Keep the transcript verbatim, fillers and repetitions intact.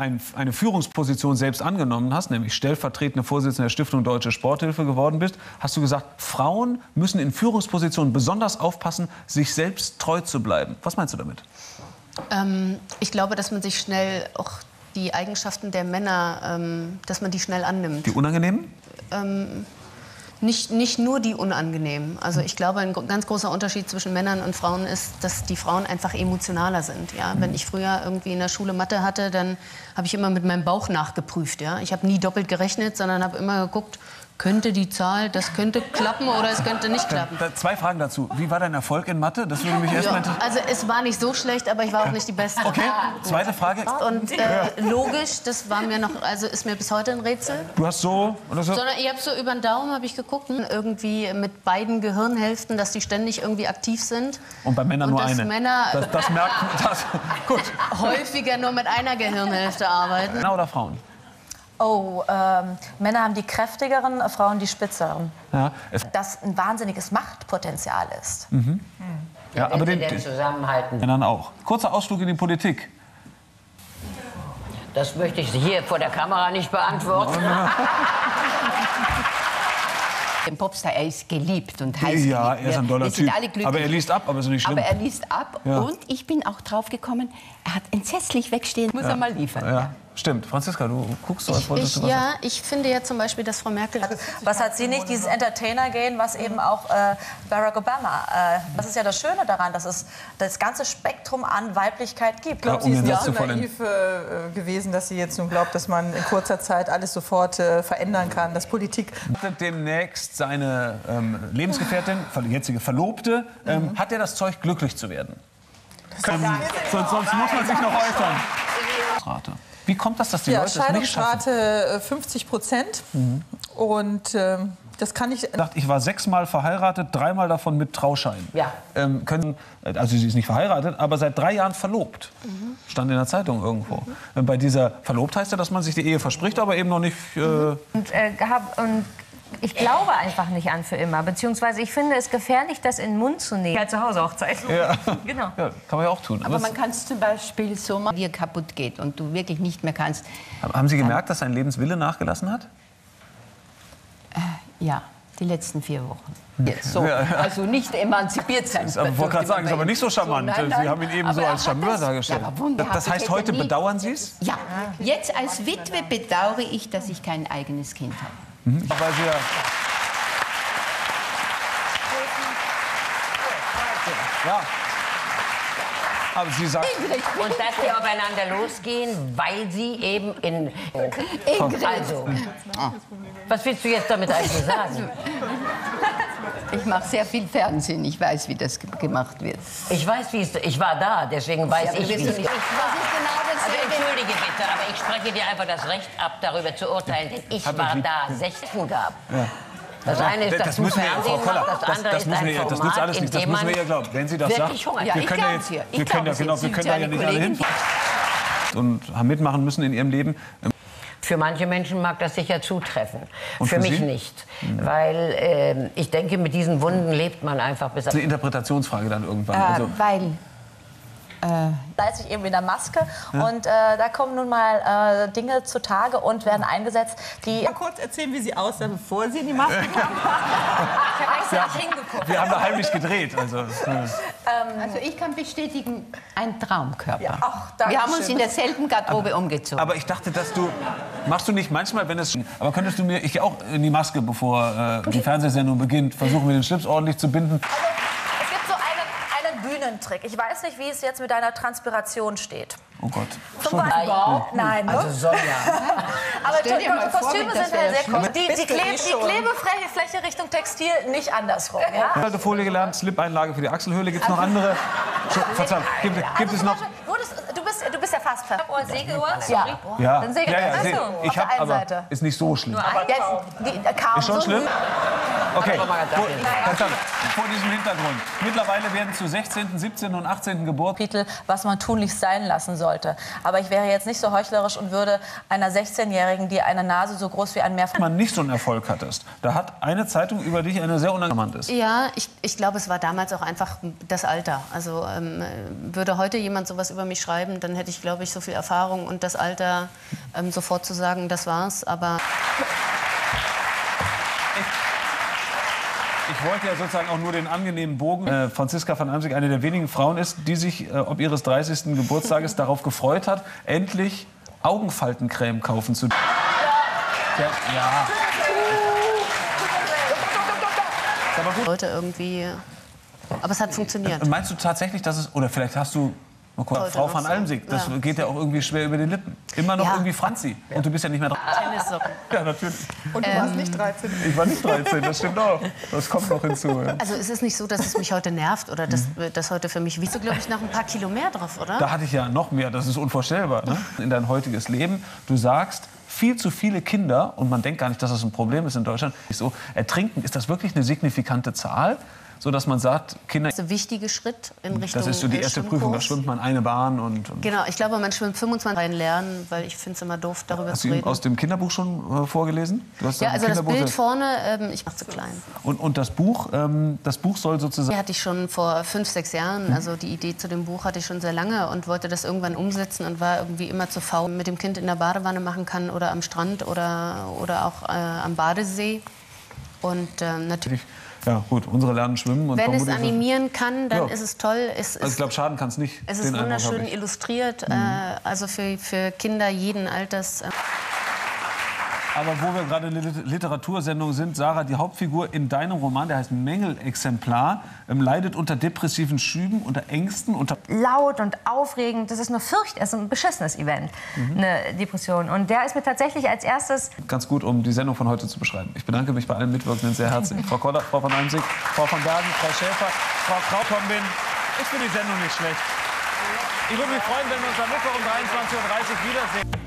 eine Führungsposition selbst angenommen hast, nämlich stellvertretende Vorsitzende der Stiftung Deutsche Sporthilfe geworden bist, hast du gesagt, Frauen müssen in Führungspositionen besonders aufpassen, sich selbst treu zu bleiben. Was meinst du damit? Ähm, ich glaube, dass man sich schnell auch die Eigenschaften der Männer, ähm, dass man die schnell annimmt. Die unangenehmen? Ähm, Nicht, nicht nur die unangenehmen. Also ich glaube, ein ganz großer Unterschied zwischen Männern und Frauen ist, dass die Frauen einfach emotionaler sind. Ja? Wenn ich früher irgendwie in der Schule Mathe hatte, dann habe ich immer mit meinem Bauch nachgeprüft. Ja? Ich habe nie doppelt gerechnet, sondern habe immer geguckt, könnte die Zahl, das könnte klappen oder es könnte nicht klappen. Da, da, zwei Fragen dazu. Wie war dein Erfolg in Mathe? Das würde mich erstmal interessieren. Also es war nicht so schlecht, aber ich war auch nicht die Beste. Okay, zweite Frage. Und äh, logisch, das war mir noch, also ist mir bis heute ein Rätsel. Du hast so oder so? Sondern ich habe so über den Daumen habe ich geguckt, irgendwie mit beiden Gehirnhälften, dass die ständig irgendwie aktiv sind. Und bei Männern Und nur dass eine. Männer das, das merkt das. Gut. häufiger nur mit einer Gehirnhälfte arbeiten. Männer oder Frauen? Oh, ähm, Männer haben die kräftigeren, Frauen die spitzeren. Ja, das ein wahnsinniges Machtpotenzial ist. Mhm. Ja, aber den, den zusammenhalten. Männern auch. Kurzer Ausflug in die Politik. Das möchte ich hier vor der Kamera nicht beantworten. Der Popstar, er ist geliebt und heiß Ja, geliebt. er ist ein doller Wir sind Typ. alle glücklich. Aber er liest ab, aber ist nicht schlimm. Aber er liest ab Ja. und ich bin auch drauf gekommen, er hat entsetzlich wegstehen, muss Ja. er mal liefern. Ja, stimmt. Franziska, du guckst so, als wolltest Ich, du was ja, ich finde ja zum Beispiel, dass Frau Merkel... Was hat sie nicht? Dieses Entertainer-Gehen, was eben auch äh, Barack Obama... Äh, das ist ja das Schöne daran, dass es das ganze Spektrum an Weiblichkeit gibt. Ich glaube, sie ist ja naiv äh, gewesen, dass sie jetzt nun glaubt, dass man in kurzer Zeit alles sofort äh, verändern kann, dass Politik... Demnächst seine ähm, Lebensgefährtin, jetzige Verlobte, ähm, mhm. hat er das Zeug, glücklich zu werden? Können, sonst, sonst muss man sich noch äußern. Wie kommt das, dass die ja, Leute es nicht schaffen? Scheidungsrate fünfzig Prozent. Mhm. Und ähm, das kann ich... Ich war sechsmal verheiratet, dreimal davon mit Trauschein. Ja. Ähm, können, also sie ist nicht verheiratet, aber seit drei Jahren verlobt. Mhm. Stand in der Zeitung irgendwo. Mhm. Bei dieser Verlobt heißt ja, dass man sich die Ehe verspricht, aber eben noch nicht... Äh und, äh, hab, und ich glaube einfach nicht an für immer. Beziehungsweise ich finde es gefährlich, das in den Mund zu nehmen. Ja, zu Hause Hochzeit. Ja. Genau. Ja, kann man ja auch tun. Aber man kann es zum Beispiel so machen, wie dir kaputt geht und du wirklich nicht mehr kannst. Haben Sie gemerkt, dass sein Lebenswille nachgelassen hat? Äh, ja, die letzten vier Wochen. Jetzt so. Also nicht emanzipiert sein. Ich wollte gerade sagen, ist aber nicht so charmant. So, nein, nein. Sie haben ihn eben so als Charmeur das, dargestellt. Ja, das heißt, heute bedauern Sie es? Ja, jetzt als Witwe bedauere ich, dass ich kein eigenes Kind habe. Mhm. Weil Sie ja ja. Aber Sie sagen... Und dass die aufeinander losgehen, weil sie eben in... Also, was willst du jetzt damit eigentlich sagen? Ich mache sehr viel Fernsehen, ich weiß, wie das gemacht wird. Ich weiß, wie es... Ich war da, deswegen weiß Ja, ich, wie es... Das ist genau Also dasselbe. entschuldige bitte, aber ich spreche dir einfach das Recht ab, darüber zu urteilen, denn ich Hat war mich- da, sechzehn gab. Ja. Das eine ist, Das dass du müssen wir, Frau Fernsehen Koller, machst, das das, andere das, ist müssen ein wir, das Format, nützt alles in nicht. Das dem müssen wir man ja glauben. Wenn Sie das wirklich sagt, Hunger Ja, wir ich können ja glaub's jetzt, ihr. Ich wir können ja, glaub, genau, Sie wir sind können so da eine ja nicht alle Kollegin. hin. Und haben mitmachen müssen in ihrem Leben. Für manche Menschen mag das sicher zutreffen. Und für für mich Sie? nicht. Weil äh, ich denke, mit diesen Wunden lebt man einfach bis... Das ist eine Interpretationsfrage dann irgendwann. Äh, Also, weil äh, da ist ich eben in der Maske und äh, da kommen nun mal äh, Dinge zutage und werden eingesetzt, die... Mal kurz erzählen, wie sie aussah, bevor sie in die Maske kam. Ich habe extra nicht hingeguckt. wir haben da heimlich gedreht. Also, äh, Also ich kann bestätigen, ein Traumkörper. Ja, ach, danke Wir haben uns schön. in derselben Garderobe umgezogen. aber ich dachte, dass du... Machst du nicht manchmal, wenn es... Aber könntest du mir... Ich gehe auch in die Maske, bevor äh, die Fernsehsendung beginnt. Versuchen wir den Schlips ordentlich zu binden. Es gibt so einen, einen Bühnentrick. Ich weiß nicht, wie es jetzt mit deiner Transpiration steht. Oh Gott. Zum Beispiel. Nein, ne? Also Sonja. Aber Stell dir mal vor, Kostüme das sind wäre ja sehr schlimm. cool. Die, die, Bitte, Kleb, ich die schon. Klebefläche Richtung Textil, nicht andersrum. Ja? Alte Folie gelernt, Slip-Einlage für die Achselhöhle. Gibt es noch andere? So, Verzeihung, gibt, gibt Also es zum noch... Beispiel, du, das, du, bist, du bist ja fast perfekt. Oh, Segeluhr? Ja. Ja, Dann segelt ja, ja, das. se- Ach so, ich auf der habe einen aber Seite. ist nicht so schlimm. Jetzt, die, kaum Ist schon so schlimm? Okay, vor, Ja. verstanden. Vor diesem Hintergrund. Mittlerweile werden zu sechzehnten, siebzehnten und achtzehnten Geburt Kapitel, was man tunlichst sein lassen sollte. Aber ich wäre jetzt nicht so heuchlerisch und würde einer sechzehnjährigen, die eine Nase so groß wie ein Meer... man nicht so einen Erfolg hattest. Da hat eine Zeitung über dich eine sehr unangenehme ist. Ja, ich, ich glaube, es war damals auch einfach das Alter. Also ähm, würde heute jemand sowas über mich schreiben, dann hätte ich, glaube ich, glaube ich, so viel Erfahrung und das Alter, ähm, sofort zu sagen, das war's. Aber ich wollte ja sozusagen auch nur den angenehmen Bogen. Äh, Franziska van Almsick eine der wenigen Frauen ist, die sich äh, ob ihres dreißigsten Geburtstages darauf gefreut hat, endlich Augenfaltencreme kaufen zu dürfen. Ja. Ja. Aber gut. Leute irgendwie. Aber es hat funktioniert. Meinst du tatsächlich, dass es. Oder vielleicht hast du. Mal gucken, Frau van Almsick, das ja. geht ja auch irgendwie schwer über die Lippen. Immer noch ja. irgendwie Franzi. Und du bist ja nicht mehr dran. Tennissocken. Ja, natürlich. Und du ähm, warst nicht dreizehn. Ich war nicht dreizehn, das stimmt auch. Das kommt noch hinzu. Ja. Also es ist nicht so, dass es mich heute nervt oder dass das heute für mich. Wiegst du, glaube ich, noch ein paar Kilo mehr drauf, oder? Da hatte ich ja noch mehr. Das ist unvorstellbar. Ne? In dein heutiges Leben. Du sagst, viel zu viele Kinder, und man denkt gar nicht, dass das ein Problem ist in Deutschland, so ertrinken. Ist das wirklich eine signifikante Zahl? So dass man sagt, Kinder. Das ist ein wichtiger Schritt in Richtung. Das ist so die erste Prüfung, da schwimmt man eine Bahn und. und genau, ich glaube, man schwimmt fünfundzwanzig Rein lernen, weil ich finde es immer doof, darüber hast zu du reden. Aus dem Kinderbuch schon äh, vorgelesen? Du hast ja, also das Bild das vorne, ähm, ich mache zu klein. Und, und das Buch, ähm, das Buch soll sozusagen. Die hatte ich schon vor fünf, sechs Jahren. Also die Idee zu dem Buch hatte ich schon sehr lange und wollte das irgendwann umsetzen und war irgendwie immer zu faul, mit dem Kind in der Badewanne machen kann oder am Strand oder, oder auch äh, am Badesee. Und äh, natürlich. Ja, gut, unsere lernen schwimmen. Und wenn es animieren kann, dann ja. ist es toll. Es also ich glaube, schaden kann es nicht. Es ist wunderschön illustriert, mhm. äh, also für, für Kinder jeden Alters. Äh. Aber wo wir gerade in der Literatursendung sind, Sarah, die Hauptfigur in deinem Roman, der heißt Mängelexemplar, ähm, leidet unter depressiven Schüben, unter Ängsten, unter... Laut und aufregend, das ist nur fürcht, es ist ein beschissenes Event, mhm. eine Depression. Und der ist mir tatsächlich als erstes... Ganz gut, um die Sendung von heute zu beschreiben. Ich bedanke mich bei allen Mitwirkenden sehr herzlich. Frau Koller, Frau van Almsick, Frau von Bergen, Frau Schäfer, Frau Krauthomben. Ich finde die Sendung nicht schlecht. Ich würde mich freuen, wenn wir uns am Mittwoch um dreiundzwanzig Uhr dreißig wiedersehen.